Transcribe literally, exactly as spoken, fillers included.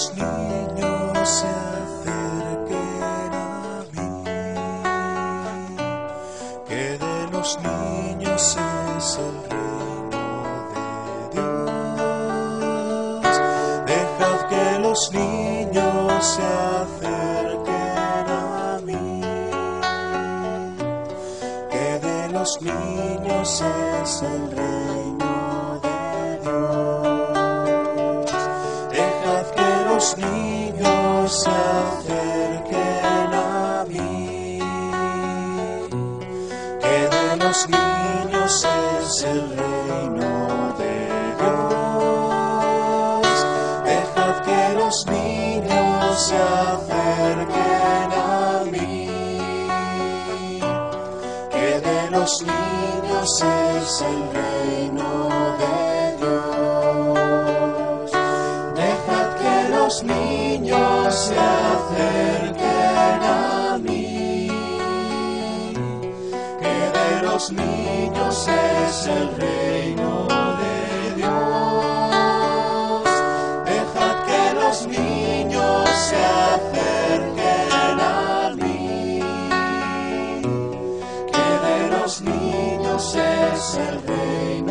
los niños se acerquen a mí, que de los niños es el reino de Dios. Dejad que los niños se acerquen a mí, que de los niños es el reino de Dios. Dejad que los niños se acerquen a mí, que de los niños es el reino de Dios. Dejad que los niños se acerquen a mí, que de los niños es el reino de Dios. Dejad que los niños se acerquen a mí, que de los niños es el reino de Dios. Dejad que los niños se acerquen a mí, que de los niños es el reino